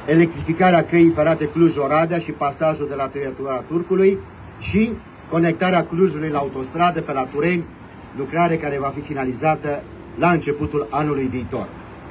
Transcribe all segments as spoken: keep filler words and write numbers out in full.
electrificarea căii ferate Cluj-Oradea și pasajul de la Tăiătura Turcului și conectarea Clujului la autostradă pe la Tureni, lucrare care va fi finalizată la începutul anului viitor.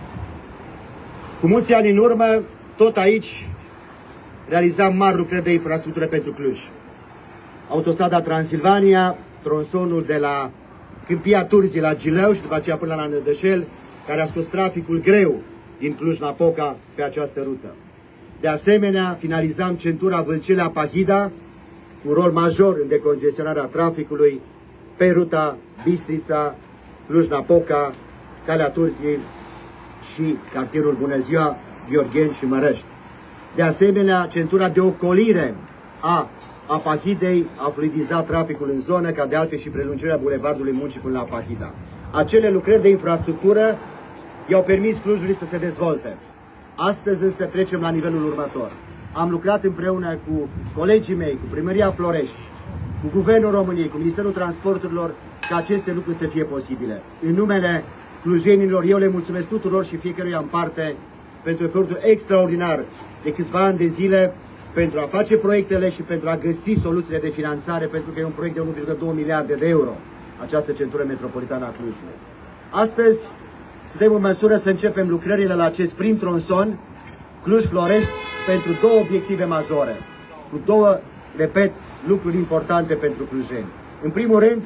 Cu mulți ani în urmă, tot aici realizam mari lucrări de infrastructură pentru Cluj. Autostrada Transilvania, tronsonul de la Câmpia Turzii la Gileu și după aceea până la Nădășel, care a scos traficul greu din Cluj-Napoca pe această rută. De asemenea, finalizam centura Vâlcelea-Pahida, cu un rol major în decongestionarea traficului pe ruta Bistrița, Cluj-Napoca, Calea Turzii și cartierul Bună Ziua, Gheorgheni și Mărăști. De asemenea, centura de ocolire a Apahidei a fluidizat traficul în zonă, ca de altfel și prelungirea bulevardului Muncii până la Apahida. Acele lucrări de infrastructură i-au permis Clujului să se dezvolte. Astăzi însă trecem la nivelul următor. Am lucrat împreună cu colegii mei, cu Primăria Florești, cu Guvernul României, cu Ministerul Transporturilor, ca aceste lucruri să fie posibile. În numele clujenilor, eu le mulțumesc tuturor și fiecăruia în parte pentru efortul extraordinar de câțiva ani de zile pentru a face proiectele și pentru a găsi soluțiile de finanțare, pentru că e un proiect de unu virgulă doi miliarde de euro, această centură metropolitană a Clujului. Astăzi suntem în măsură să începem lucrările la acest prim tronson Cluj-Florești pentru două obiective majore, cu două, repet, lucruri importante pentru clujeni. În primul rând,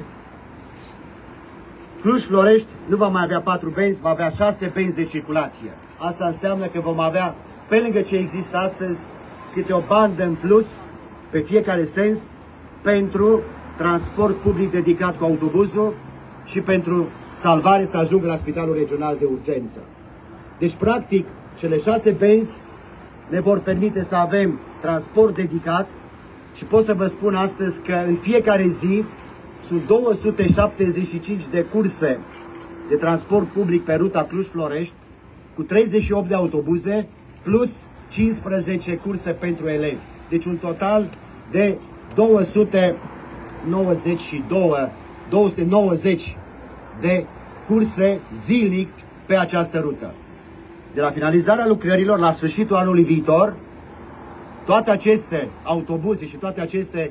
Cluj-Florești nu va mai avea patru benzi, va avea șase benzi de circulație. Asta înseamnă că vom avea, pe lângă ce există astăzi, câte o bandă în plus, pe fiecare sens, pentru transport public dedicat cu autobuzul și pentru salvare să ajungă la Spitalul Regional de Urgență. Deci, practic, cele șase benzi ne vor permite să avem transport dedicat și pot să vă spun astăzi că în fiecare zi sunt două sute șaptezeci și cinci de curse de transport public pe ruta Cluj-Florești, cu treizeci și opt de autobuze, plus cincisprezece curse pentru elevi. Deci un total de două sute nouăzeci și doi, două sute nouăzeci de curse zilnic pe această rută. De la finalizarea lucrărilor, la sfârșitul anului viitor, toate aceste autobuze și toate aceste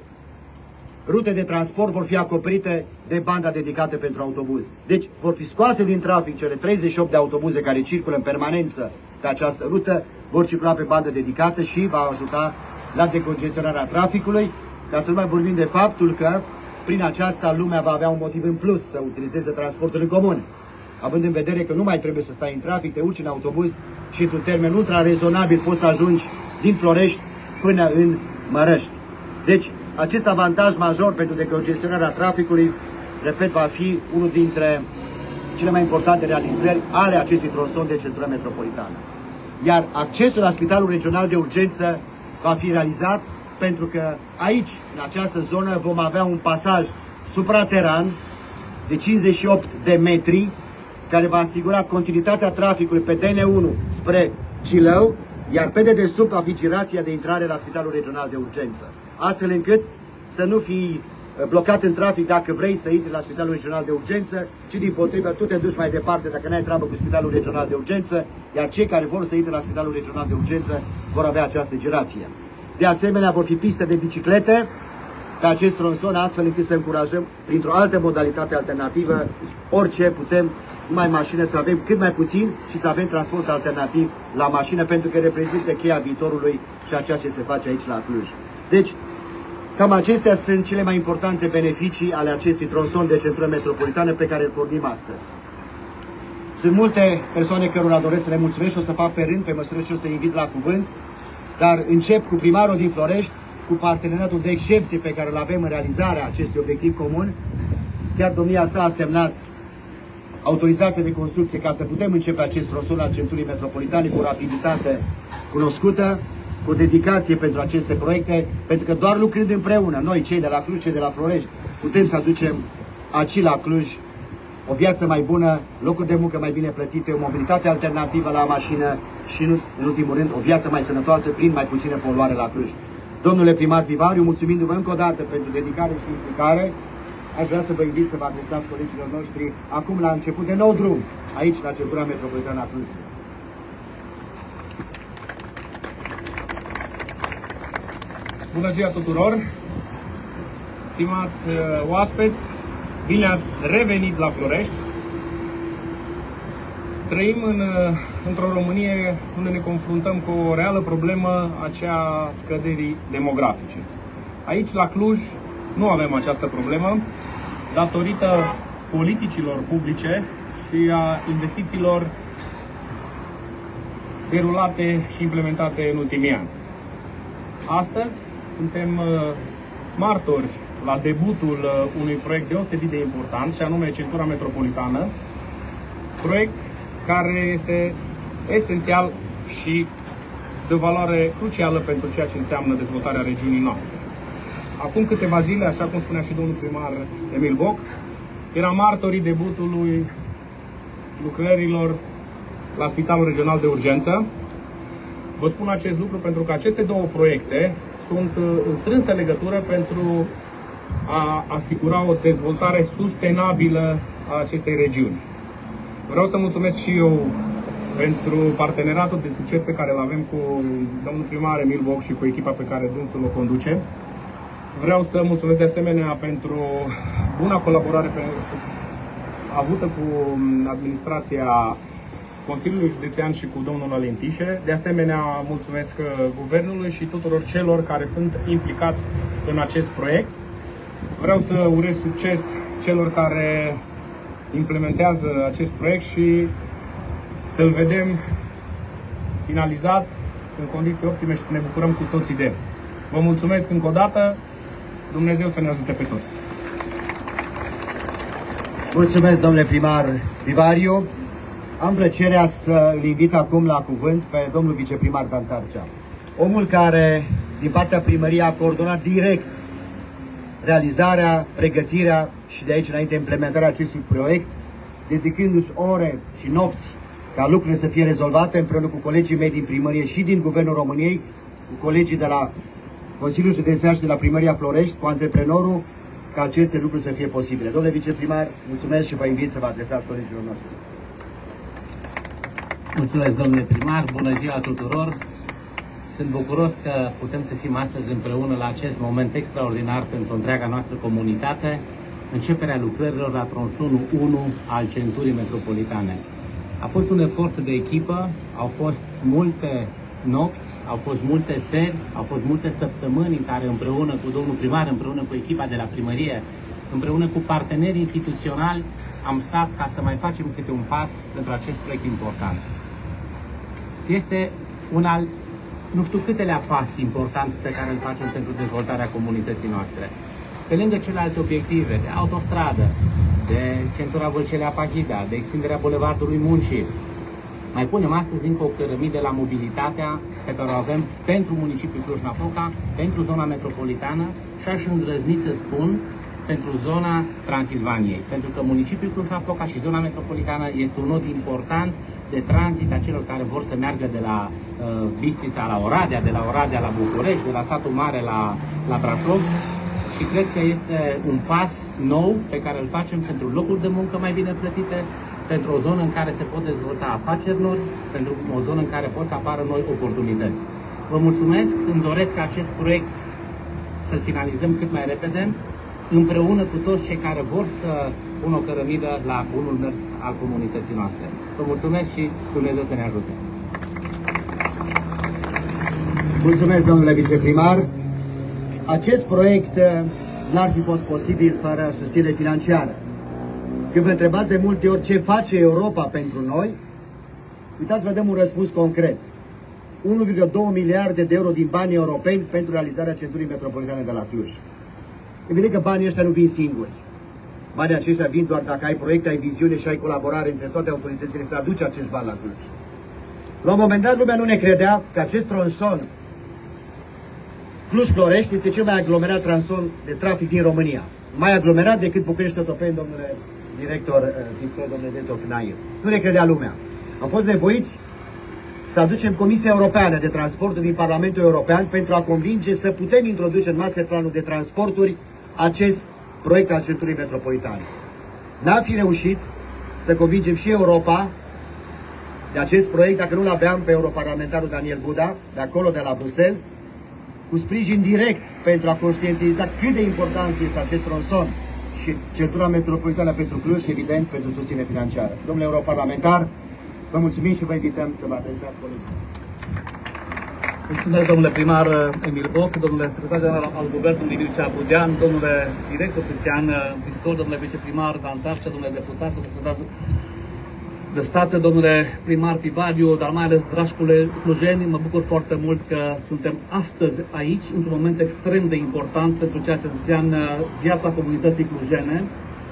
rute de transport vor fi acoperite de banda dedicată pentru autobuz. Deci vor fi scoase din trafic cele treizeci și opt de autobuze care circulă în permanență pe această rută, vor circula pe bandă dedicată și va ajuta la decongestionarea traficului, ca să nu mai vorbim de faptul că prin aceasta lumea va avea un motiv în plus să utilizeze transportul în comun. Având în vedere că nu mai trebuie să stai în trafic, te urci în autobuz și într-un termen ultra rezonabil poți să ajungi din Florești până în Mărăști. Deci, acest avantaj major pentru decongestionarea traficului, repet, va fi unul dintre cele mai importante realizări ale acestui tronson de centură metropolitană. Iar accesul la Spitalul Regional de Urgență va fi realizat pentru că aici, în această zonă, vom avea un pasaj suprateran de cincizeci și opt de metri, care va asigura continuitatea traficului pe D N unu spre Gileu, iar pe dedesubt va fi girația de intrare la Spitalul Regional de Urgență. Astfel încât să nu fii blocat în trafic dacă vrei să intri la Spitalul Regional de Urgență, ci din potrivă tu te duci mai departe dacă n-ai treabă cu Spitalul Regional de Urgență, iar cei care vor să intre la Spitalul Regional de Urgență vor avea această girație. De asemenea, vor fi piste de biciclete pe acest tronson, astfel încât să încurajăm, printr-o altă modalitate alternativă, orice putem, mai mașină, să avem cât mai puțin și să avem transport alternativ la mașină, pentru că reprezintă cheia viitorului și a ceea ce se face aici la Cluj. Deci, cam acestea sunt cele mai importante beneficii ale acestui tronson de centură metropolitană pe care îl pornim astăzi. Sunt multe persoane cărora doresc să le mulțumesc și o să fac pe rând, pe măsură ce o să invit la cuvânt, dar încep cu primarul din Florești, cu parteneriatul de excepție pe care îl avem în realizarea acestui obiectiv comun. Chiar domnia sa a semnat autorizație de construcție ca să putem începe acest tronson al centurii metropolitane cu o rapiditate cunoscută, cu dedicație pentru aceste proiecte, pentru că doar lucrând împreună, noi cei de la Cluj, cei de la Florești, putem să aducem aici la Cluj o viață mai bună, locuri de muncă mai bine plătite, o mobilitate alternativă la mașină și, în ultimul rând, o viață mai sănătoasă prin mai puțină poluare la Cluj. Domnule primar Vivariu, mulțumindu-vă încă o dată pentru dedicare și implicare, aș vrea să vă invit să vă adresați colegilor noștri acum la început de nou drum, aici la centura metropolitană a Clujului. Bună ziua tuturor! Stimați oaspeți, bine ați revenit la Florești! Trăim în, într-o Românie unde ne confruntăm cu o reală problemă, aceea scăderii demografice. Aici, la Cluj, nu avem această problemă, datorită politicilor publice și a investițiilor derulate și implementate în ultimii ani. Astăzi suntem martori la debutul unui proiect deosebit de important, și anume Centura Metropolitană, proiect care este esențial și de valoare crucială pentru ceea ce înseamnă dezvoltarea regiunii noastre. Acum câteva zile, așa cum spunea și domnul primar Emil Boc, eram martorii debutului lucrărilor la Spitalul Regional de Urgență. Vă spun acest lucru pentru că aceste două proiecte sunt în strânsă legătură pentru a asigura o dezvoltare sustenabilă a acestei regiuni. Vreau să mulțumesc și eu pentru parteneriatul de succes pe care îl avem cu domnul primar Emil Boc și cu echipa pe care dânsul o conduce. Vreau să mulțumesc de asemenea pentru buna colaborare pe, avută cu administrația Consiliului Județean și cu domnul Alentișe. De asemenea, mulțumesc guvernului și tuturor celor care sunt implicați în acest proiect. Vreau să urez succes celor care implementează acest proiect și să-l vedem finalizat în condiții optime și să ne bucurăm cu toții de el. Vă mulțumesc încă o dată. Dumnezeu să ne ajute pe toți. Mulțumesc, domnule primar Vivariu. Am plăcerea să îl invit acum la cuvânt pe domnul viceprimar Dan Tarcea, omul care, din partea primăriei, a coordonat direct realizarea, pregătirea și de aici înainte implementarea acestui proiect, dedicându-și ore și nopți ca lucrurile să fie rezolvate împreună cu colegii mei din primărie și din Guvernul României, cu colegii de la Consiliul Județean și de la Primăria Florești, cu antreprenorul, ca aceste lucruri să fie posibile. Domnule viceprimar, mulțumesc și vă invit să vă adresați colegilor noștri. Mulțumesc, domnule primar, bună ziua tuturor! Sunt bucuros că putem să fim astăzi împreună la acest moment extraordinar pentru întreaga noastră comunitate, începerea lucrărilor la tronsonul unu al Centurii Metropolitane. A fost un efort de echipă, au fost multe nopți, au fost multe seri, au fost multe săptămâni în care împreună cu domnul primar, împreună cu echipa de la primărie, împreună cu parteneri instituționali, am stat ca să mai facem câte un pas pentru acest proiect important. Este un al, nu știu câtelea pas important pe care îl facem pentru dezvoltarea comunității noastre. Pe lângă celelalte obiective de autostradă, de centura Vâlcelea-Pachida, de extinderea Bulevardului Muncii, mai punem astăzi încă o cărămidă la mobilitatea pe care o avem pentru municipiul Cluj-Napoca, pentru zona metropolitană și aș îndrăzni să spun pentru zona Transilvaniei, pentru că municipiul Cluj-Napoca și zona metropolitană este un nod important de tranzit a celor care vor să meargă de la uh, Bistrița la Oradea, de la Oradea la București, de la satul mare la, la Brașov, și cred că este un pas nou pe care îl facem pentru locuri de muncă mai bine plătite, pentru o zonă în care se pot dezvolta afaceri noi, pentru o zonă în care pot să apară noi oportunități. Vă mulțumesc, îmi doresc ca acest proiect să-l finalizăm cât mai repede, împreună cu toți cei care vor să pună o cărămidă la bunul mers al comunității noastre. Vă mulțumesc și Dumnezeu să ne ajute. Mulțumesc, domnule viceprimar. Acest proiect n-ar fi fost posibil fără susținere financiară. Când vă întrebați de multe ori ce face Europa pentru noi, uitați, vă dăm un răspuns concret. unu virgulă doi miliarde de euro din banii europeni pentru realizarea Centurii Metropolitane de la Cluj. Evident că banii ăștia nu vin singuri. Banii aceștia vin doar dacă ai proiecte, ai viziune și ai colaborare între toate autoritățile să aduci acești bani la Cluj. La un moment dat, lumea nu ne credea că acest tronson Cluj-Florești este cel mai aglomerat tronson de trafic din România. Mai aglomerat decât București-Otopeni, domnule director, domnule director Cnair. Nu ne credea lumea. Am fost nevoiți să aducem Comisia Europeană de Transporturi din Parlamentul European pentru a convinge să putem introduce în masterplanul de transporturi acest proiect al Centurii Metropolitane. N-am fi reușit să convingem și Europa de acest proiect dacă nu-l aveam pe europarlamentarul Daniel Buda, de acolo, de la Bruxelles, cu sprijin direct pentru a conștientiza cât de important este acest tronson și centura metropolitană pentru Cluj și, evident, pentru susținere financiară. Domnule europarlamentar, vă mulțumim și vă invităm să vă adresați colegii. Mulțumesc, domnule primar Emil Boc, domnule secretar general al Guvernului Mircea Budean, domnule director Cristian Pistol, domnule viceprimar Dan Tafcea, domnule deputat, domnule secretar de stat, domnule primar Pivariu, dar mai ales, dragi clujeni, mă bucur foarte mult că suntem astăzi aici, într-un moment extrem de important pentru ceea ce înseamnă viața comunității clujene.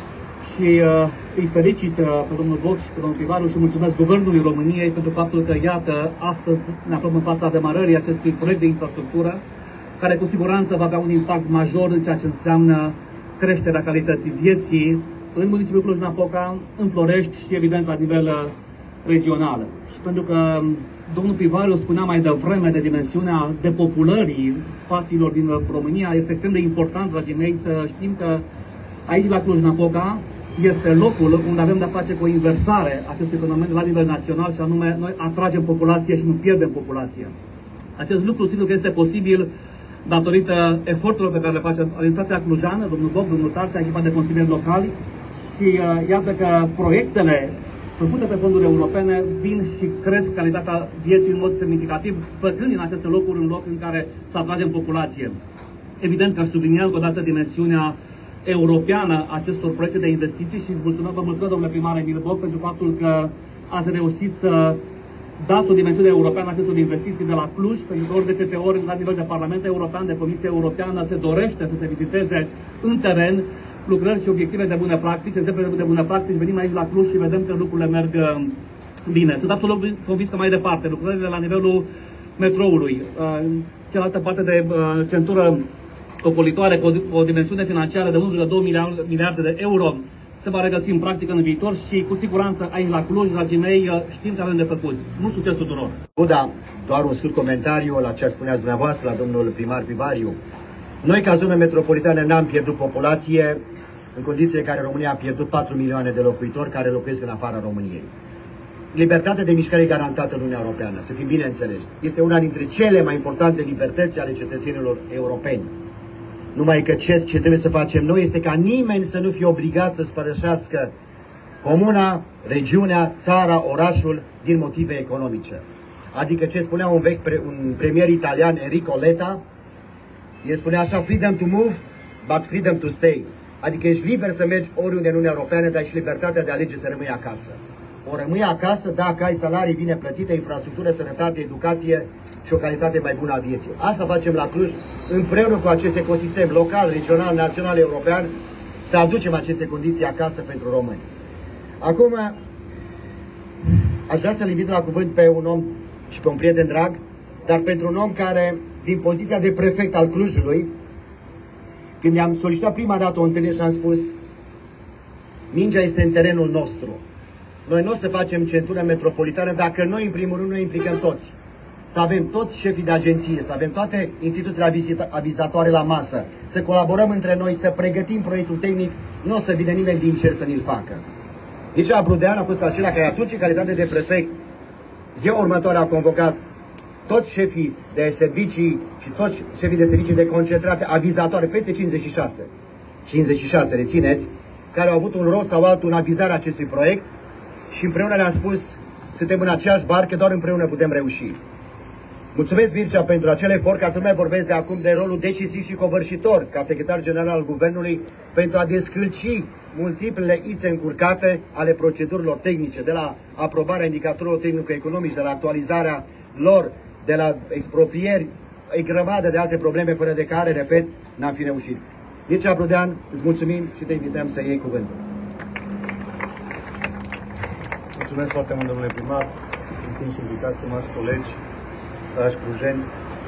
Și uh, îi felicit uh, pe domnul Boc și pe domnul Pivariu și mulțumesc Guvernului României pentru faptul că, iată, astăzi ne aflăm în fața demarării acestui proiect de infrastructură, care cu siguranță va avea un impact major în ceea ce înseamnă creșterea calității vieții în municipiul Cluj-Napoca, în Florești și, evident, la nivel uh, regional. Și pentru că domnul Pivariu spunea mai devreme de dimensiunea depopulării spațiilor din România, este extrem de important, dragii mei, să știm că aici, la Cluj-Napoca, este locul unde avem de-a face cu o inversare a acestui fenomen la nivel național, și anume noi atragem populație și nu pierdem populație. Acest lucru sigur că este posibil datorită eforturilor pe care le face administrația clujană, domnul Boc, domnul Tarcea, echipa de consilieri locali, și uh, iată că proiectele făcute pe fonduri europene vin și cresc calitatea vieții în mod semnificativ, făcând din aceste locuri un loc în care să atragem populație. Evident că aș sublinia încă o dată dimensiunea europeană acestor proiecte de investiții și îți mulțumesc, vă mulțumesc, domnule primar Emil Boc, pentru faptul că ați reușit să dați o dimensiune europeană acestor investiții de la Cluj, pentru că ori de câte ori la nivel de Parlament European, de Comisie Europeană, se dorește să se viziteze în teren lucrări și obiective de bune practici, exemple de bune practici, venim aici la Cluj și vedem că lucrurile merg bine. Sunt absolut convins că mai departe, lucrările la nivelul metroului, cealaltă parte de centură ocolitoare cu o dimensiune financiară de unu virgulă doi miliarde de euro se va regăsi în practică în viitor și cu siguranță aici la Cluj, dragii mei, știm ce avem de făcut. Mult succes tuturor! Da, doar un scurt comentariu la ce spuneați dumneavoastră, la domnul primar Pivariu. Noi, ca zonă metropolitană, n-am pierdut populație în condițiile în care România a pierdut patru milioane de locuitori care locuiesc în afara României. Libertatea de mișcare e garantată în Uniunea Europeană, să fim bine înțeleși. Este una dintre cele mai importante libertăți ale cetățenilor europeni. Numai că ce, ce trebuie să facem noi este ca nimeni să nu fie obligat să-și părășească comuna, regiunea, țara, orașul din motive economice. Adică ce spunea un vechi pre, un premier italian, Enrico Letta, el spunea așa: freedom to move, but freedom to stay. Adică ești liber să mergi oriunde în Uniunea Europeană, dar și libertatea de a alege să rămâi acasă. O rămâi acasă dacă ai salarii bine plătite, infrastructură, sănătate, educație și o calitate mai bună a vieții. Asta facem la Cluj, împreună cu acest ecosistem local, regional, național, european, să aducem aceste condiții acasă pentru români. Acum, aș vrea să-l invit la cuvânt pe un om și pe un prieten drag, dar pentru un om care, din poziția de prefect al Clujului, când i-am solicitat prima dată o întâlnire și am spus: mingea este în terenul nostru. Noi nu o să facem centură metropolitană dacă noi, în primul rând, ne implicăm toți. Să avem toți șefii de agenție, să avem toate instituțiile avizatoare la masă, să colaborăm între noi, să pregătim proiectul tehnic, nu o să vină nimeni din cer să ni-l facă. Mircea Budean a fost acela care atunci, în calitate de prefect, ziua următoare a convocat toți șefii de servicii și toți șefii de servicii de concentrate avizatoare, peste cincizeci și șase, cincizeci și șase, rețineți, care au avut un rol sau altul în avizarea acestui proiect și împreună le-am spus: suntem în aceeași barcă, doar împreună putem reuși. Mulțumesc, Mircea, pentru acel efort, ca să nu mai vorbesc de acum de rolul decisiv și covârșitor ca secretar general al Guvernului pentru a descălci multiplele ițe încurcate ale procedurilor tehnice, de la aprobarea indicatorilor tehnico-economici, de la actualizarea lor, de la exproprieri, o grămadă de alte probleme fără de care, repet, n-am fi reușit. Mircea Budean, îți mulțumim și te invităm să iei cuvântul. Mulțumesc foarte mult, domnule primar, distinși invitați, stimați colegi, dragi clujeni.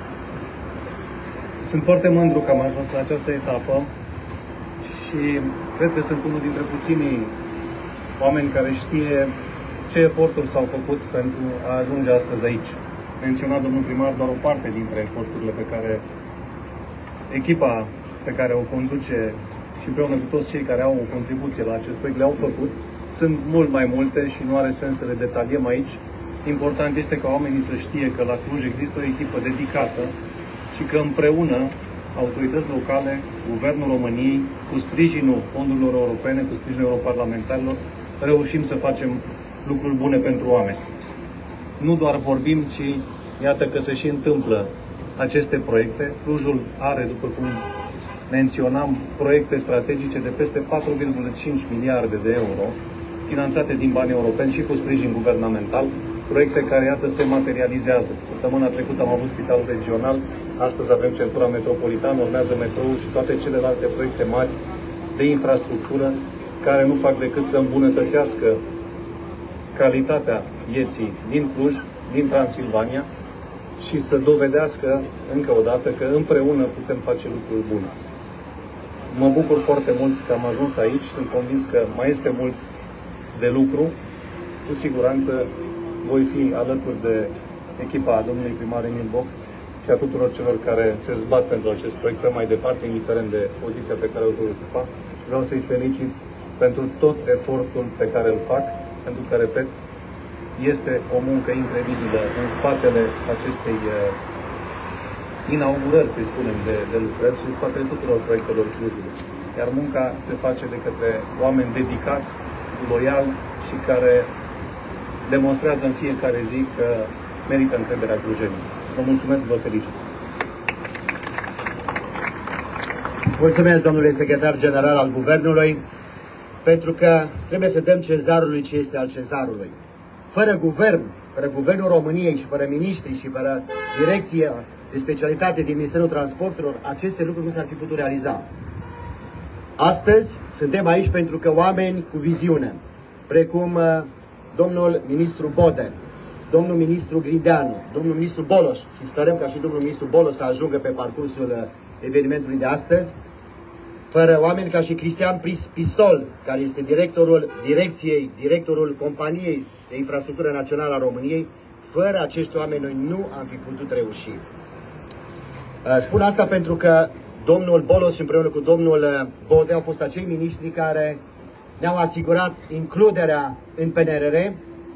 Sunt foarte mândru că am ajuns la această etapă și cred că sunt unul dintre puținii oameni care știe ce eforturi s-au făcut pentru a ajunge astăzi aici. Menționat domnul primar doar o parte dintre eforturile pe care echipa pe care o conduce și împreună cu toți cei care au o contribuție la acest proiect le-au făcut. Sunt mult mai multe și nu are sens să le detaliem aici. Important este ca oamenii să știe că la Cluj există o echipă dedicată și că împreună autorități locale, Guvernul României, cu sprijinul fondurilor europene, cu sprijinul europarlamentarilor, reușim să facem lucruri bune pentru oameni. Nu doar vorbim, ci iată că se și întâmplă aceste proiecte. Clujul are, după cum menționam, proiecte strategice de peste patru virgulă cinci miliarde de euro, finanțate din bani europeni și cu sprijin guvernamental, proiecte care, iată, se materializează. Săptămâna trecută am avut Spitalul Regional, astăzi avem Centura Metropolitană, urmează metroul și toate celelalte proiecte mari de infrastructură care nu fac decât să îmbunătățească calitatea vieții din Cluj, din Transilvania și să dovedească încă o dată că împreună putem face lucruri bune. Mă bucur foarte mult că am ajuns aici, sunt convins că mai este mult de lucru. Cu siguranță voi fi alături de echipa domnului primar Emil Boc și a tuturor celor care se zbat pentru acest proiect pe mai departe, indiferent de poziția pe care o voi ocupa. Și vreau să-i felicit pentru tot efortul pe care îl fac, pentru că, repet, este o muncă incredibilă în spatele acestei inaugurări, să-i spunem, de, de lucrări și în spatele tuturor proiectelor Clujului. Iar munca se face de către oameni dedicați, loiali și care demonstrează în fiecare zi că merită încrederea clujenilor. Vă mulțumesc, vă felicit. Mulțumesc, domnule secretar general al Guvernului, pentru că trebuie să dăm cezarului ce este al cezarului. Fără guvern, fără Guvernul României și fără miniștri și fără direcție de specialitate din Ministerul Transporturilor, aceste lucruri nu s-ar fi putut realiza. Astăzi suntem aici pentru că oameni cu viziune, precum uh, domnul ministru Bode, domnul ministru Grindeanu, domnul ministru Boloș, și sperăm ca și domnul ministru Boloș să ajungă pe parcursul uh, evenimentului de astăzi, fără oameni ca și Cristian Pistol, care este directorul direcției, directorul companiei de infrastructură națională a României, fără acești oameni noi nu am fi putut reuși. Spun asta pentru că domnul Bolos împreună cu domnul Bode au fost acei miniștri care ne-au asigurat includerea în P N R R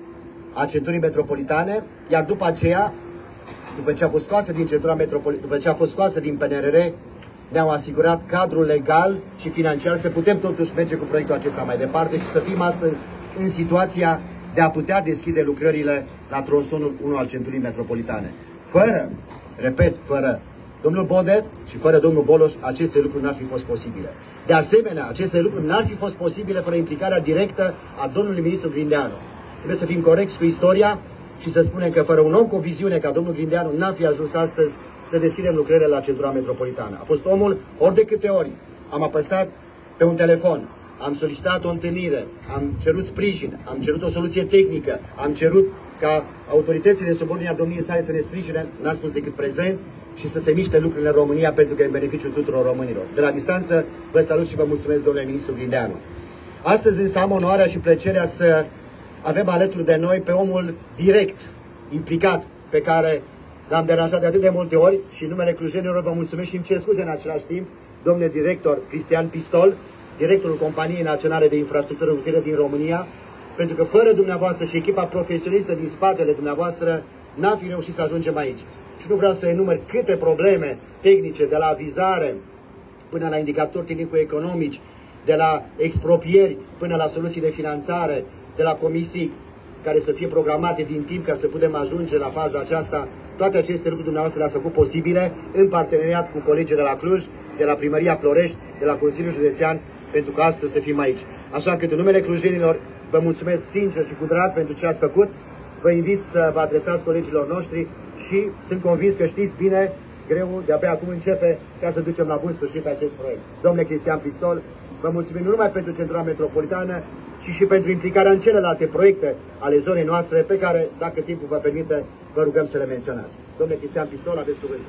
a centurii metropolitane, iar după aceea, după ce a fost scoasă din centura metropolitană, după ce a fost scoasă din P N R R, ne-au asigurat cadrul legal și financiar să putem totuși merge cu proiectul acesta mai departe și să fim astăzi în situația de a putea deschide lucrările la tronsonul unu al centurii metropolitane. Fără, repet, fără domnul Bode și fără domnul Boloș, aceste lucruri n-ar fi fost posibile. De asemenea, aceste lucruri n-ar fi fost posibile fără implicarea directă a domnului ministru Grindeanu. Trebuie să fim corecți cu istoria și să spunem că fără un om cu o viziune ca domnul Grindeanu n-am fi ajuns astăzi să deschidem lucrările la centura metropolitană. A fost omul, ori de câte ori am apăsat pe un telefon, am solicitat o întâlnire, am cerut sprijin, am cerut o soluție tehnică, am cerut ca autoritățile sub ordinea domniei sale să ne sprijine, n-a spus decât prezent și să se miște lucrurile în România pentru că e în beneficiul tuturor românilor. De la distanță vă salut și vă mulțumesc, domnule ministru Grindeanu. Astăzi însă am onoarea și plăcerea să avem alături de noi pe omul direct implicat, pe care l-am deranjat de atât de multe ori și în numele clujenilor vă mulțumesc și îmi cer scuze în același timp, domnule director Cristian Pistol, directorul Companiei Naționale de Infrastructură Rutieră din România, pentru că fără dumneavoastră și echipa profesionistă din spatele dumneavoastră n-am fi reușit să ajungem aici. Și nu vreau să enumăr câte probleme tehnice, de la avizare până la indicatori tehnico-economici, de la expropieri până la soluții de finanțare, de la comisii care să fie programate din timp ca să putem ajunge la faza aceasta. Toate aceste lucruri dumneavoastră le-ați făcut posibile în parteneriat cu colegii de la Cluj, de la Primăria Florești, de la Consiliul Județean, pentru că astăzi să fim aici. Așa că, în numele clujenilor, vă mulțumesc sincer și cu drag pentru ce ați făcut. Vă invit să vă adresați colegilor noștri și sunt convins că știți bine, greul de-abia acum începe ca să ducem la bun sfârșit acest proiect. Domnule Cristian Pistol, vă mulțumim nu numai pentru centura metropolitană, ci și pentru implicarea în celelalte proiecte ale zonei noastre, pe care, dacă timpul vă permite, vă rugăm să le menționați. Domnule Cristian Pistol, aveți cuvântul.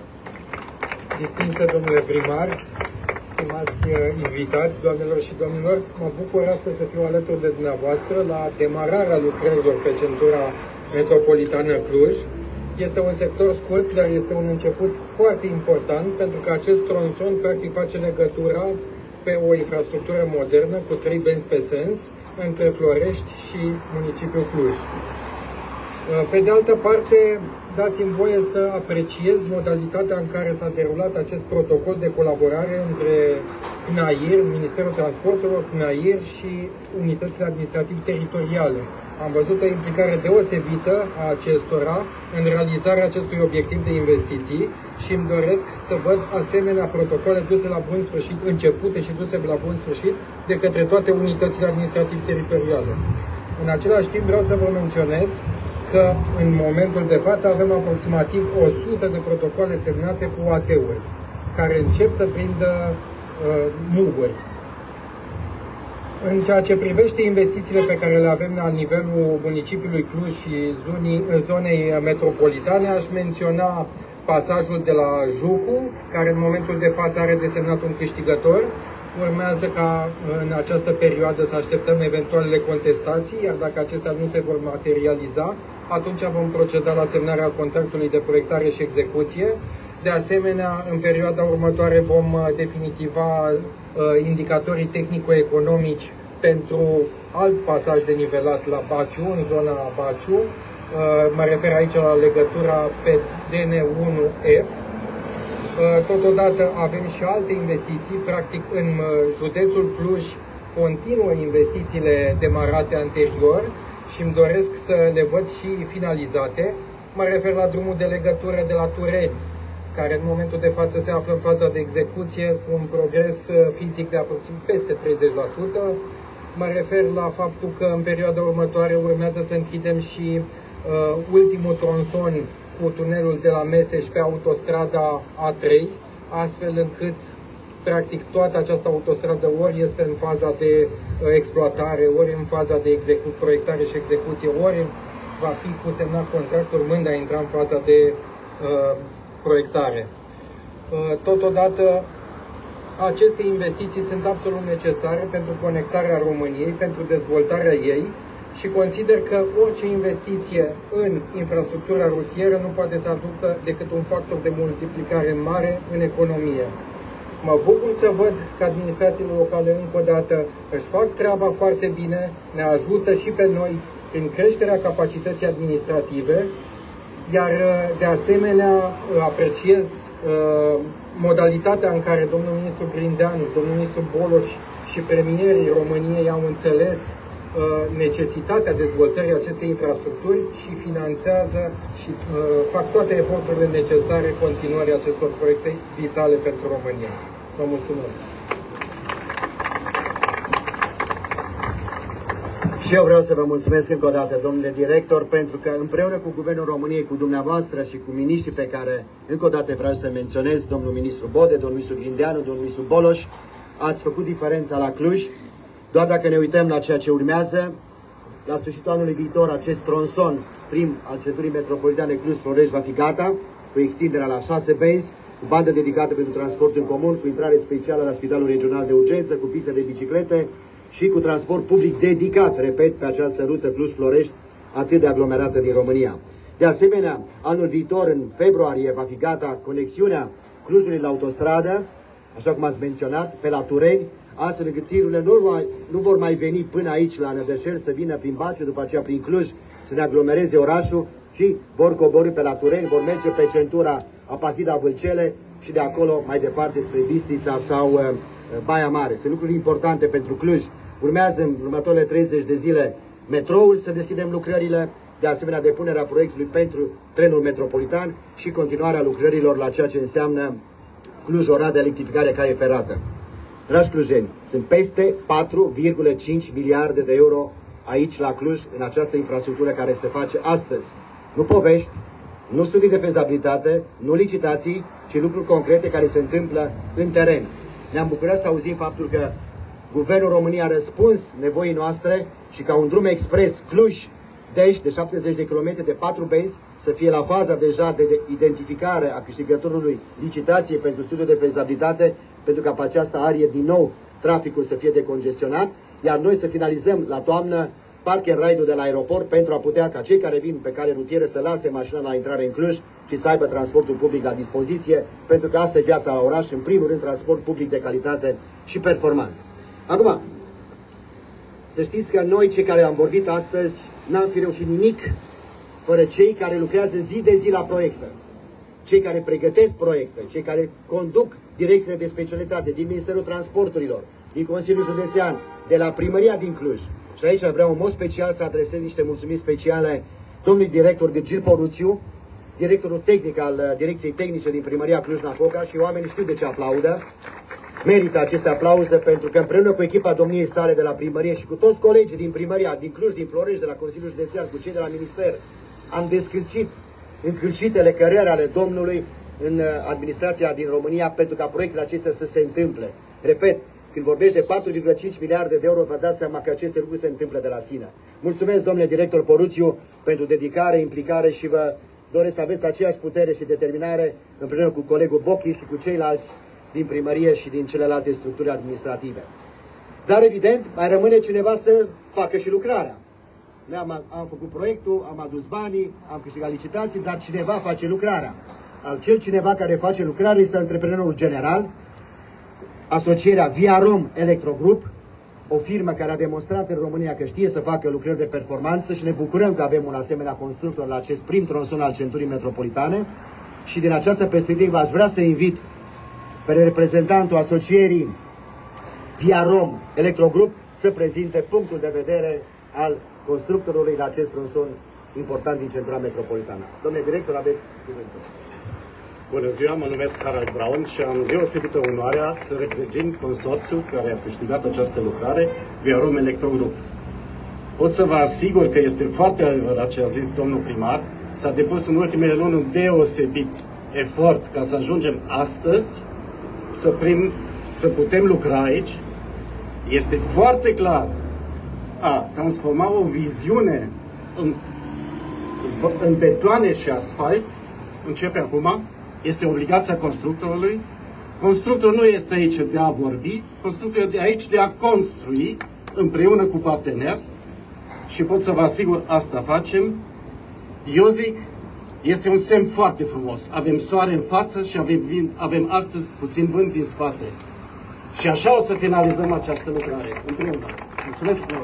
Distinsă domnule primar, stimați invitați, doamnelor și domnilor, mă bucur astăzi să fiu alături de dumneavoastră la demararea lucrărilor pe centura metropolitană Cluj. Este un sector scurt, dar este un început foarte important, pentru că acest tronson practic face legătura pe o infrastructură modernă cu trei benzi pe sens între Florești și municipiul Cluj. Pe de altă parte, dați-mi voie să apreciez modalitatea în care s-a derulat acest protocol de colaborare între C N A I R, Ministerul Transporturilor, C N A I R și unitățile administrative teritoriale. Am văzut o implicare deosebită a acestora în realizarea acestui obiectiv de investiții și îmi doresc să văd asemenea protocole duse la bun sfârșit, începute și duse la bun sfârșit de către toate unitățile administrative teritoriale. În același timp vreau să vă menționez că în momentul de față avem aproximativ o sută de protocoale semnate cu A T-uri, care încep să prindă uh, muguri. În ceea ce privește investițiile pe care le avem la nivelul municipiului Cluj și zonii, zonei metropolitane, aș menționa pasajul de la Jucu, care în momentul de față are desemnat un câștigător. Urmează ca în această perioadă să așteptăm eventualele contestații, iar dacă acestea nu se vor materializa, atunci vom proceda la semnarea contractului de proiectare și execuție. De asemenea, în perioada următoare vom definitiva uh, indicatorii tehnico-economici pentru alt pasaj de nivelat la Baciu, în zona Baciu. Uh, mă refer aici la legătura pe D N unu F. Totodată avem și alte investiții, practic în județul Cluj continuă investițiile demarate anterior și îmi doresc să le văd și finalizate. Mă refer la drumul de legătură de la Tureni, care în momentul de față se află în faza de execuție cu un progres fizic de aproximativ peste treizeci la sută. Mă refer la faptul că în perioada următoare urmează să închidem și uh, ultimul tronson cu tunelul de la Meseș pe autostrada A trei, astfel încât practic toată această autostradă ori este în faza de uh, exploatare, ori în faza de execut, proiectare și execuție, ori va fi cu semnat contract urmând a intra în faza de uh, proiectare. Uh, totodată, aceste investiții sunt absolut necesare pentru conectarea României, pentru dezvoltarea ei, și consider că orice investiție în infrastructura rutieră nu poate să aducă decât un factor de multiplicare mare în economie. Mă bucur să văd că administrațiile locale încă o dată își fac treaba foarte bine, ne ajută și pe noi prin creșterea capacității administrative, iar de asemenea apreciez uh, modalitatea în care domnul ministru Grindeanu, domnul ministru Boloș și premierii României au înțeles necesitatea dezvoltării acestei infrastructuri și finanțează și uh, fac toate eforturile necesare continuării acestor proiecte vitale pentru România. Vă mulțumesc! Și eu vreau să vă mulțumesc încă o dată, domnule director, pentru că împreună cu Guvernul României, cu dumneavoastră și cu miniștrii pe care încă o dată vreau să menționez, domnul ministru Bode, domnul ministru Grindeanu, domnul ministru Boloș, ați făcut diferența la Cluj. Doar dacă ne uităm la ceea ce urmează, la sfârșitul anului viitor, acest tronson prim al centurii metropolitane Cluj-Florești va fi gata, cu extinderea la șase benzi, cu bandă dedicată pentru transport în comun, cu intrare specială la Spitalul Regional de Urgență, cu piste de biciclete și cu transport public dedicat, repet, pe această rută Cluj-Florești, atât de aglomerată din România. De asemenea, anul viitor, în februarie, va fi gata conexiunea Clujului la autostradă, așa cum ați menționat, pe la Tureni, astfel încât tirurile nu, nu vor mai veni până aici la Nădășel să vină prin Baciu, după aceea prin Cluj, să ne aglomereze orașul, ci vor coborî pe la Tureni, vor merge pe centura a partida Vâlcele și de acolo mai departe spre Bistrița sau uh, Baia Mare. Sunt lucruri importante pentru Cluj. Urmează în următoarele treizeci de zile metroul, să deschidem lucrările, de asemenea depunerea proiectului pentru trenul metropolitan și continuarea lucrărilor la ceea ce înseamnă Cluj-Oradea, electrificare caie ferată. Dragi clujeni, sunt peste patru virgulă cinci miliarde de euro aici la Cluj, în această infrastructură care se face astăzi. Nu povești, nu studii de fezabilitate, nu licitații, ci lucruri concrete care se întâmplă în teren. Ne-am bucurat să auzim faptul că Guvernul României a răspuns nevoii noastre și ca un drum expres Cluj, deci de șaptezeci de kilometri de patru benzi, să fie la faza deja de identificare a câștigătorului licitației pentru studiul de fezabilitate, pentru ca pe această arie din nou traficul să fie decongestionat, iar noi să finalizăm la toamnă park and ride-ul de la aeroport pentru a putea ca cei care vin pe cale rutieră să lase mașina la intrare în Cluj și să aibă transportul public la dispoziție, pentru că asta e viața la oraș, în primul rând transport public de calitate și performant. Acum, să știți că noi, cei care am vorbit astăzi, n-am fi reușit nimic fără cei care lucrează zi de zi la proiecte, cei care pregătesc proiecte, cei care conduc direcțiile de specialitate din Ministerul Transporturilor, din Consiliul Județean, de la Primăria din Cluj. Și aici vreau în mod special să adresez niște mulțumiri speciale domnului director Virgil Poruțiu, directorul tehnic al Direcției Tehnice din Primăria Cluj-Napoca, și oamenii știu de ce aplaudă. Merită aceste aplauze pentru că împreună cu echipa domniei sale de la primărie și cu toți colegii din primăria, din Cluj, din Florești, de la Consiliul Județean, cu cei de la Minister, am descălcit încălcitele cărere ale Domnului în administrația din România pentru ca proiectele acestea să se întâmple. Repet, când vorbești de patru virgulă cinci miliarde de euro, vă dați seama că aceste lucruri se întâmplă de la sine. Mulțumesc, domnule director Poruțiu, pentru dedicare, implicare și vă doresc să aveți aceeași putere și determinare împreună cu colegul Bochi și cu ceilalți din primărie și din celelalte structuri administrative. Dar, evident, mai rămâne cineva să facă și lucrarea. Noi am, am făcut proiectul, am adus banii, am câștigat licitații, dar cineva face lucrarea. Al cel cineva care face lucrarea este antreprenorul general, asocierea Viarom Electrogrup, o firmă care a demonstrat în România că știe să facă lucrări de performanță și ne bucurăm că avem un asemenea constructor la acest prim tronson al centurii metropolitane. Și din această perspectivă aș vrea să invit pe reprezentantul asocierii Viarom Electrogrup să prezinte punctul de vedere al constructorului la acest tronson important din centura metropolitană. Domnule director, aveți cuvântul. Bună ziua, mă numesc Harald Braun și am deosebită onoarea să reprezint consorțiul care a câștigat această lucrare, Viarom Electrogrup. Pot să vă asigur că este foarte adevărat ce a zis domnul primar. S-a depus în ultimele luni un deosebit efort ca să ajungem astăzi să, prim, să putem lucra aici. Este foarte clar, a transforma o viziune în, în betoane și asfalt începe acum. Este obligația constructorului. Constructorul nu este aici de a vorbi, constructorul este aici de a construi împreună cu parteneri și pot să vă asigur, asta facem. Eu zic, este un semn foarte frumos. Avem soare în față și avem, vin, avem astăzi puțin vânt din spate. Și așa o să finalizăm această lucrare împreună. Mulțumesc frumos!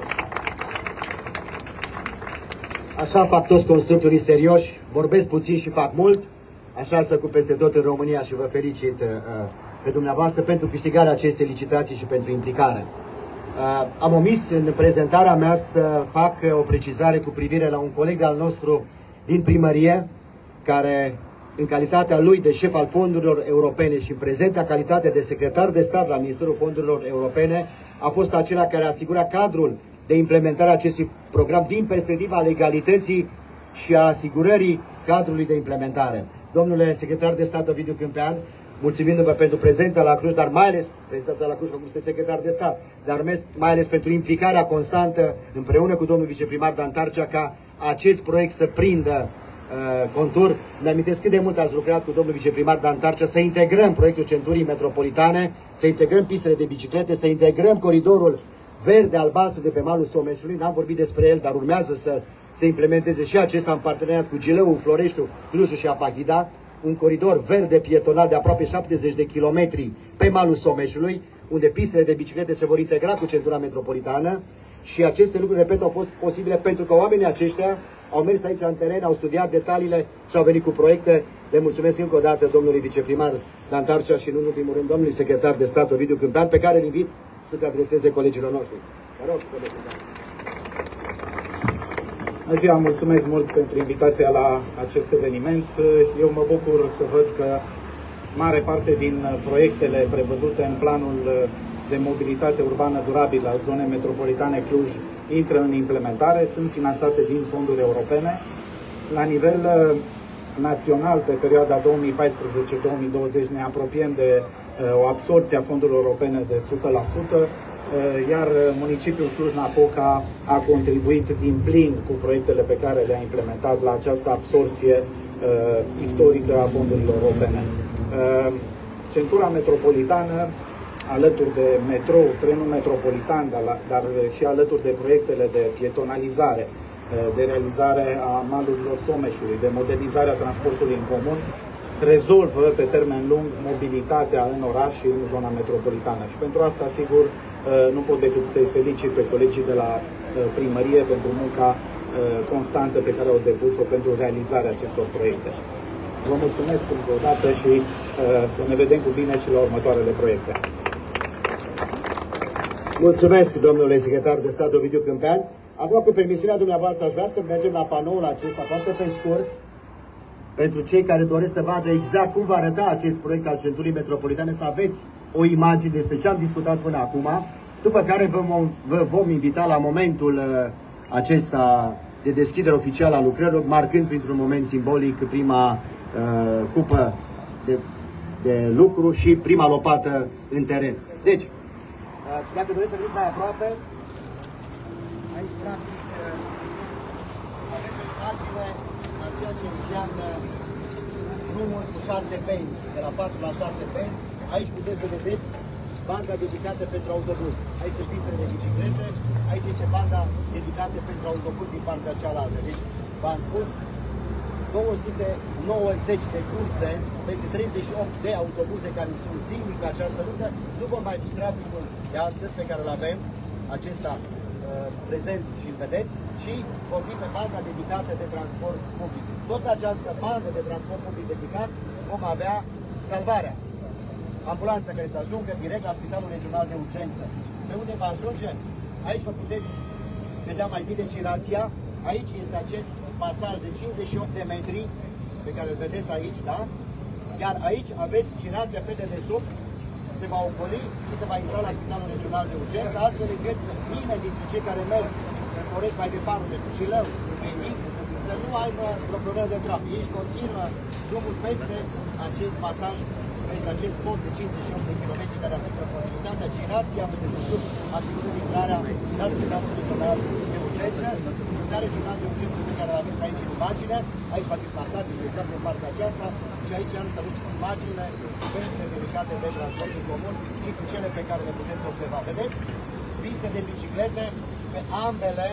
Așa fac toți constructorii serioși, vorbesc puțin și fac mult. Așa să cu peste tot în România și vă felicit uh, pe dumneavoastră pentru câștigarea acestei licitații și pentru implicare. Uh, am omis în prezentarea mea să fac o precizare cu privire la un coleg al nostru din primărie, care în calitatea lui de șef al fondurilor europene și în prezenta calitate de secretar de stat la Ministerul Fondurilor Europene, a fost acela care a asigurat cadrul de implementare a acestui program din perspectiva legalității și a asigurării cadrului de implementare. Domnule secretar de stat Ovidiu Câmpean, mulțumindu-vă pentru prezența la Cluj, dar mai ales prezența la Cluj, cum este secretar de stat, dar mai ales pentru implicarea constantă împreună cu domnul viceprimar Dan Tarcea ca acest proiect să prindă uh, contur. Ne amintesc cât de mult ați lucrat cu domnul viceprimar Dan Tarcea să integrăm proiectul centurii metropolitane, să integrăm pistele de biciclete, să integrăm coridorul verde-albastru de pe malul Someșului. N-am vorbit despre el, dar urmează să se implementeze și acesta în parteneriat cu Gilău, Floreștiul, Clujul și Apachida, un coridor verde pietonal de aproape șaptezeci de kilometri pe malul Someșului, unde pistele de biciclete se vor integra cu centura metropolitană. Și aceste lucruri, repet, au fost posibile pentru că oamenii aceștia au mers aici în teren, au studiat detaliile și au venit cu proiecte. Le mulțumesc încă o dată domnului viceprimar Dan Tarcea și, nu în ultimul rând, domnului secretar de stat Ovidiu Câmpean, pe care îl invit să se adreseze colegilor noștri. Vă rog, colegii. Bună ziua, mulțumesc mult pentru invitația la acest eveniment. Eu mă bucur să văd că mare parte din proiectele prevăzute în planul de mobilitate urbană durabilă al zonei metropolitane Cluj intră în implementare, sunt finanțate din fonduri europene. La nivel național, pe perioada două mii paisprezece două mii douăzeci, ne apropiem de o absorbție a fondurilor europene de o sută la sută, iar municipiul Cluj-Napoca a contribuit din plin cu proiectele pe care le-a implementat la această absorbție uh, istorică a fondurilor europene. Uh, centura metropolitană, alături de metrou, trenul metropolitan, dar, dar și alături de proiectele de pietonalizare, uh, de realizare a malurilor Someșului, de modernizarea transportului în comun, rezolvă pe termen lung mobilitatea în oraș și în zona metropolitană. Și pentru asta, sigur, nu pot decât să-i felicit pe colegii de la primărie pentru munca constantă pe care au depus-o pentru realizarea acestor proiecte. Vă mulțumesc încă o dată și să ne vedem cu bine și la următoarele proiecte. Mulțumesc, domnule secretar de stat Ovidiu Câmpean. Acum, cu permisiunea dumneavoastră, aș vrea să mergem la panoul acesta foarte pe scurt, pentru cei care doresc să vadă exact cum va arăta acest proiect al centurii metropolitane, să aveți o imagine despre ce am discutat până acum, după care vă vom, vă vom invita la momentul uh, acesta de deschidere oficială a lucrărilor, marcând printr-un moment simbolic prima uh, cupă de, de lucru și prima lopată în teren. Deci, uh, dacă doriți să vedeți mai aproape, aici, practic, uh, aveți o imagine a ceea ce înseamnă drumul cu șase benzi, de la patru la șase benzi. Aici puteți să vedeți banda dedicată pentru autobuz. Aici sunt pistele de biciclete, aici este banda dedicată pentru autobuz din partea cealaltă. Deci, v-am spus, două sute nouăzeci de curse, peste treizeci și opt de autobuze care sunt zilnic pe această rută. Nu vom mai fi traficul de astăzi pe care îl avem, acesta uh, prezent și îl vedeți, și vom fi pe banda dedicată de transport public. Tot această bandă de transport public dedicat vom avea salvarea. Ambulanța care să ajungă direct la Spitalul Regional de Urgență. Pe unde va ajunge? Aici vă puteți vedea mai bine cinația. Aici este acest pasaj de cincizeci și opt de metri pe care îl vedeți aici, da? Iar aici aveți cinația pe dedesubt, se va ocoli și se va intra la Spitalul Regional de Urgență, astfel încât nimeni dintre cei care merg în Corești mai departe, cu Cilău, cu Venic, să nu aibă o problemă de trafic. Aici continuă drumul peste acest pasaj, peste acest pod de cincizeci și opt de kilometri care asigură continuitatea, cinația pe dedesubt, asigură intrarea la Spitalul Regional de Urgență. Spitalul Regional de Urgență pe care îl aveți aici în imagine, aici va fi pasat exact în partea aceasta și aici am să aveți imagine cu benzile dedicate de transport în comun și cu cele pe care le puteți observa. Vedeți? Piste de biciclete pe ambele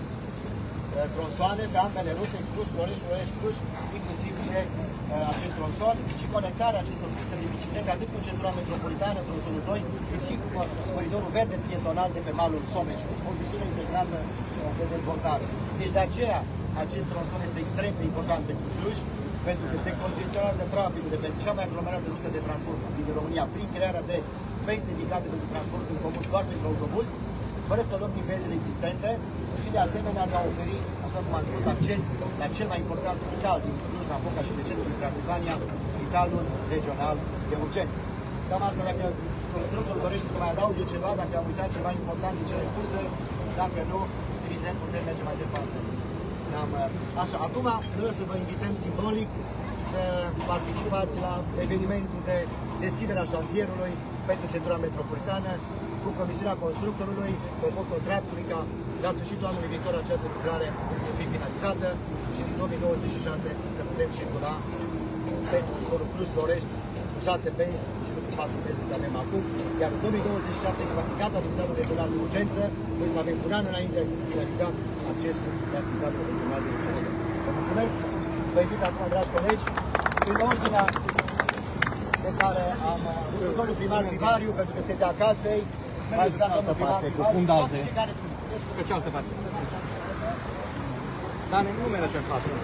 tronsoane, pe ambele rute, Cluj, Florești, Florești, Cluj, inclusiv pe uh, acest tronson și conectarea acestor piste de biciclete atât cu centura metropolitană, tronsonul doi, cât și cu coridorul verde pietonal de pe malul Someșului, o viziune integrată uh, de dezvoltare. Deci de aceea acest tronson este extrem de important pentru Cluj, pentru că decongestionează traficul de pe cea mai aglomerată rută de transport din România prin crearea de benzi dedicate pentru transportul comun doar pentru autobuz, fără să luăm din benzile existente și de asemenea ne-a oferit, așa cum am spus, acces la cel mai important spital din Cluj-Napoca și de centrul din Transilvania, Spitalul Regional de Urgență. Cam asta, dacă constructorul dorește să mai adauge ceva, dacă am uitat ceva important din cele spuse, dacă nu, evident putem merge mai departe. Așa, acum vreau să vă invităm simbolic să participați la evenimentul de deschidere a șantierului pentru centura metropolitană, cu comisiunea constructorului, conform contractului, ca la sfârșitul anului viitor această lucrare să fie finalizată și din două mii douăzeci și șase să putem circula pentru Isorul Cluj-Florești cu șase benzi și nu cu patru benzi cât avem acum, iar în două mii douăzeci și șapte, când va fi gata Spitalul Regional de Urgență, noi să avem un an înainte finalizat accesul la Spitalul Regional de Urgență. Vă mulțumesc! Vă invit acum, dragi colegi, în ordinea pe care am domnul primar Vivariu, pentru că se de acasă, m-a ajutat domnul primar Vivariu, cu fundal de... Pe cealaltă parte. Dar nu merge în față.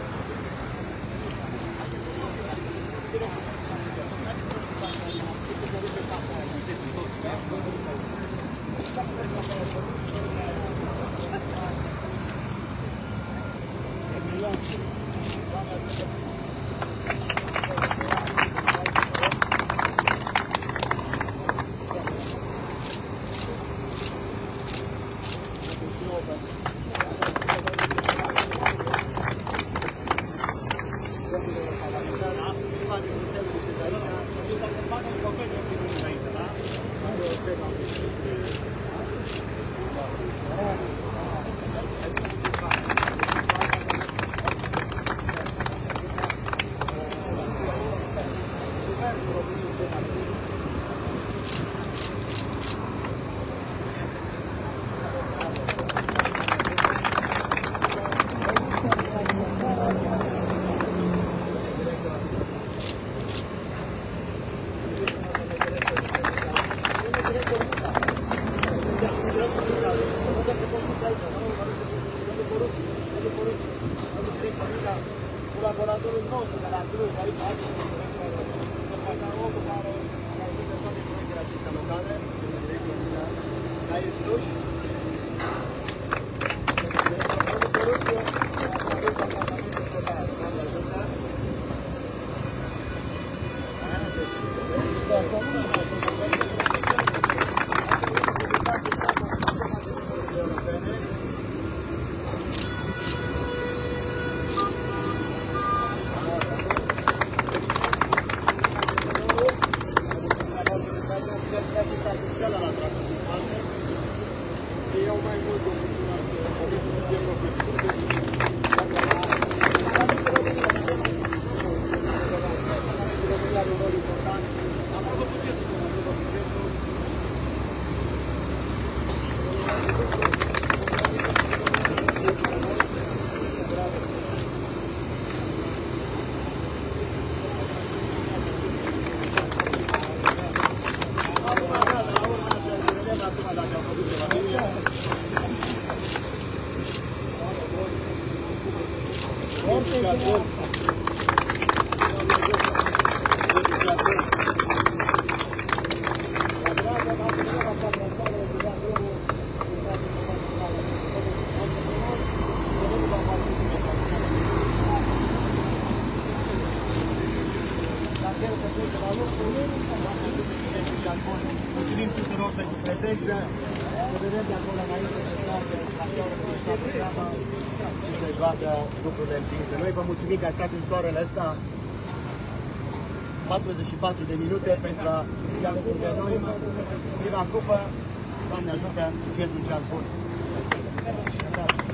Mulțumim tuturor pentru prezență. Ne vedem de acolo înainte să trage la scară cu toată treaba și să-și vadă lucrurile împlinite. Noi vă mulțumim că a stat în soarele ăsta patruzeci și patru de minute pentru a fi alături de noi. Prima cupă, Doamne ajută, să fie un ceas bun.